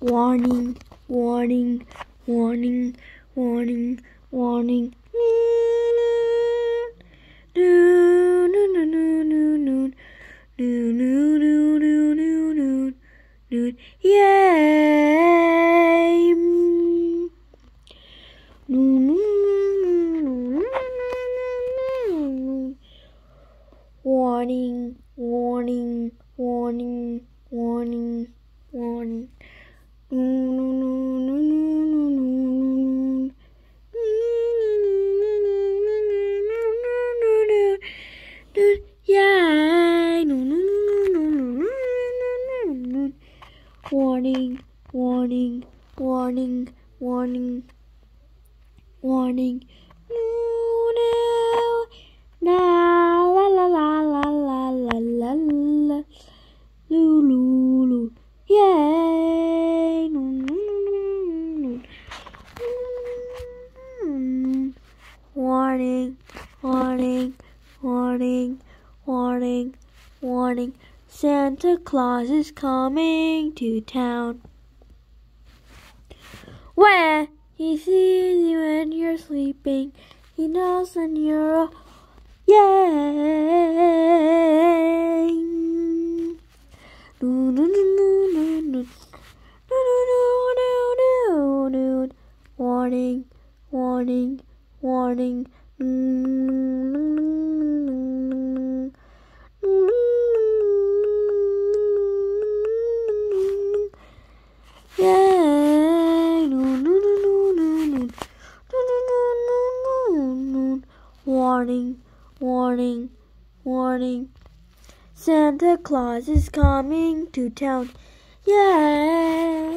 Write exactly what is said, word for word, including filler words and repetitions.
Warning, warning, warning, warning, warning. No, no, no, no, no, no, no, no, no, no, no, no, no, yay! No, no, no, no, no. Warning, warning, warning, warning, warning. No, no, no, no, no, no, no, no. Yay! No, no, no, no, no, no, no. Warning, warning, warning, warning, warning. No, no, na la la la la la la la la. Loo, loo, loo. Yay! No, no, no, no, no. Warning, warning, warning, warning, warning. Santa Claus is coming to town. Where he sees you when you're sleeping, he knows when you're a yay. No, no, no, no, no, no. No, no, no, no, no. Warning, warning, warning. Yay! No, no, no, no, no, no. No, no, no, no, no. Warning, warning, warning. Santa Claus is coming to town. Yay!